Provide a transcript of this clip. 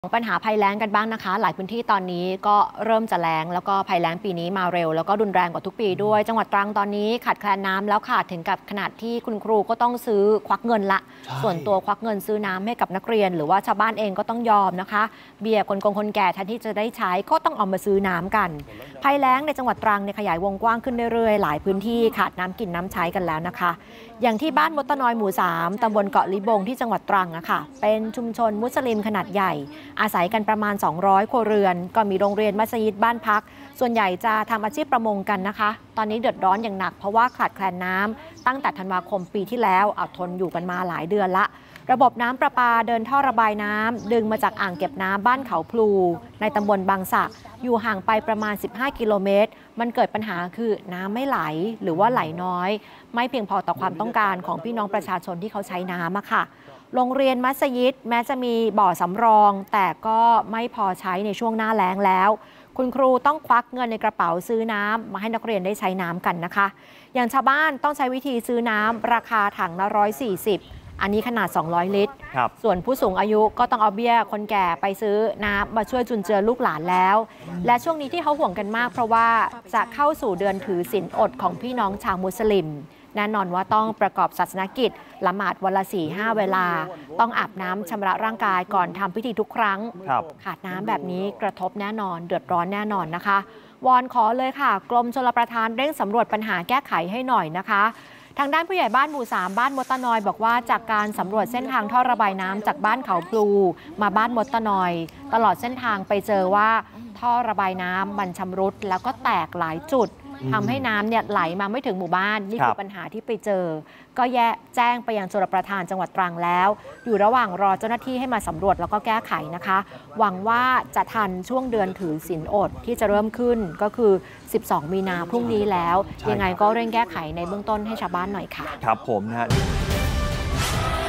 ปัญหาภัยแล้งกันบ้างนะคะหลายพื้นที่ตอนนี้ก็เริ่มจะแล้งแล้วก็ภัยแล้งปีนี้มาเร็วแล้วก็รุนแรงกว่าทุกปีด้วยจังหวัดตรังตอนนี้ขาดแคลนน้ำแล้วค่ะถึงกับขนาดที่คุณครูก็ต้องซื้อควักเงินละส่วนตัวควักเงินซื้อน้ำให้กับนักเรียนหรือว่าชาวบ้านเองก็ต้องยอมนะคะเบี้ยคนแก่แทนที่จะได้ใช้ก็ต้องเอามาซื้อน้ำกันภัยแล้งในจังหวัดตรังขยายวงกว้างขึ้นเรื่อยๆหลายพื้นที่ขาดน้ำกินน้ำใช้กันแล้วนะคะอย่างที่บ้านมดตะนอยหมู่3ตำบลเกาะลิบงที่จังหวัดตรังค่ะเป็นชุมชนมุสลิมขนาดใหญ่อาศัยกันประมาณ200 ครัวเรือนก็มีโรงเรียนมัสยิดบ้านพักส่วนใหญ่จะทำอาชีพประมงกันนะคะตอนนี้เดือดร้อนอย่างหนักเพราะว่าขาดแคลนน้ำตั้งแต่ธันวาคมปีที่แล้วทนอยู่กันมาหลายเดือนละระบบน้ำประปาเดินท่อระบายน้ำดึงมาจากอ่างเก็บน้ำบ้านเขาพลูในตำบลบางสักอยู่ห่างไปประมาณ15 กิโลเมตรมันเกิดปัญหาคือน้ำไม่ไหลหรือว่าไหลน้อยไม่เพียงพอต่อความต้องการของพี่น้องประชาชนที่เขาใช้น้ำค่ะโรงเรียนมัสยิดแม้จะมีบ่อสำรองแต่ก็ไม่พอใช้ในช่วงหน้าแล้งแล้วคุณครูต้องควักเงินในกระเป๋าซื้อน้ำมาให้นักเรียนได้ใช้น้ำกันนะคะอย่างชาวบ้านต้องใช้วิธีซื้อน้ำราคาถังละ140อันนี้ขนาด200 ลิตรส่วนผู้สูงอายุก็ต้องเอาเบี้ยคนแก่ไปซื้อน้ำมาช่วยจุนเจือลูกหลานแล้วและช่วงนี้ที่เขาห่วงกันมากเพราะว่าจะเข้าสู่เดือนถือศีลอดของพี่น้องชาวมุสลิมแน่นอนว่าต้องประกอบศาสนกิจละหมาดวันละ 4-5 เวลาต้องอาบน้ำชำระร่างกายก่อนทำพิธีทุกครั้งขาดน้ำแบบนี้กระทบแน่นอนเดือดร้อนแน่นอนนะคะวอนขอเลยค่ะกรมชลประทานเร่งสำรวจปัญหาแก้ไขให้หน่อยนะคะทางด้านผู้ใหญ่บ้านหมู่3บ้านมดตะนอยบอกว่าจากการสำรวจเส้นทางท่อระบายน้ำจากบ้านเขาพลูมาบ้านมดตะนอยตลอดเส้นทางไปเจอว่าท่อระบายน้ำมันชำรุดแล้วก็แตกหลายจุดทำให้น้ำไหลมาไม่ถึงหมู่บ้านนี่คือปัญหาที่ไปเจอก็แจ้งไปยังชลประทานจังหวัดตรังแล้วอยู่ระหว่างรอเจ้าหน้าที่ให้มาสำรวจแล้วก็แก้ไขนะคะหวังว่าจะทันช่วงเดือนถือศีลอดที่จะเริ่มขึ้นก็คือ12 มีนาพรุ่งนี้แล้วยังไงก็เร่งแก้ไขในเบื้องต้นให้ชาวบ้านหน่อยค่ะครับผมนะฮะ